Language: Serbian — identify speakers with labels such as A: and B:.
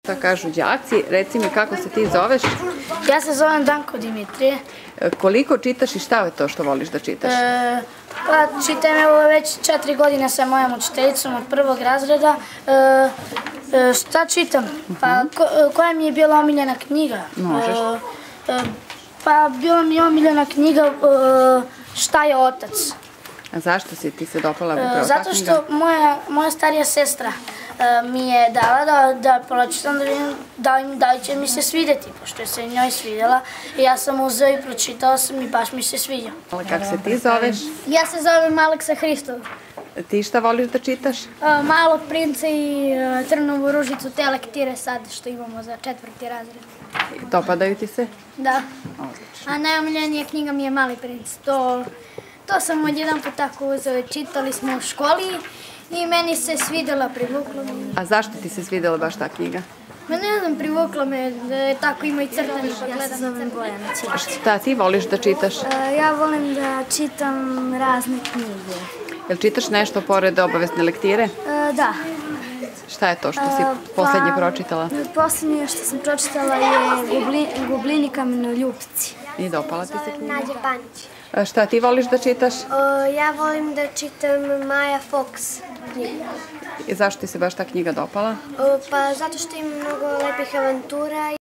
A: Šta kažu đaci? Reci mi kako se ti zoveš?
B: Ja se zovem Danko Dimitrije.
A: Koliko čitaš i šta je to što voliš da čitaš?
B: Pa čitam evo već 4 godine sa mojom učiteljicom od 1. razreda. Šta čitam? Pa koja mi je bila omiljena knjiga?
A: Možeš.
B: Pa bila mi je omiljena knjiga Šta je otac?
A: A zašto si ti se dopala upravo ta knjiga?
B: Zato što moja starija sestra mi je dala da pročitam, da vidim da li će mi se svidjeti, pošto je se njoj svidjela. I ja sam uzeo i pročitala sam i baš mi se sviđa.
A: Kako se ti zoveš?
C: Ja se zovem Aleksa Hristov.
A: Ti šta voliš da čitaš?
C: Malog princa i Trnovu ružicu, te lektire sad što imamo za 4. razred.
A: Dopadaju ti se?
C: Da.
A: Odlično.
C: A najomiljenija knjiga mi je Mali princ. To sam odjedan put tako uzeo. Čitali smo u školi i meni se svidjela, privukla me.
A: A zašto ti se svidjela baš ta knjiga?
C: Ma ne znam, privukla me da je tako ima i crtani. Ja se zovem Bojana Ćirić.
A: Šta ti voliš da čitaš?
C: Ja volim da čitam razne knjige.
A: Jel čitaš nešto pored obavezne lektire?
C: Da.
A: Šta je to što si poslednje pročitala?
C: Poslednje što sam pročitala je Gublini kamenoljupci.
A: I dopala ti se knjiga?
C: Nađe Panić.
A: A šta ti voliš da čitaš?
C: Ja volim da čitam Maja Fox knjigu.
A: I zašto ti se baš ta knjiga dopala?
C: Pa zato što ima mnogo lepih avantura.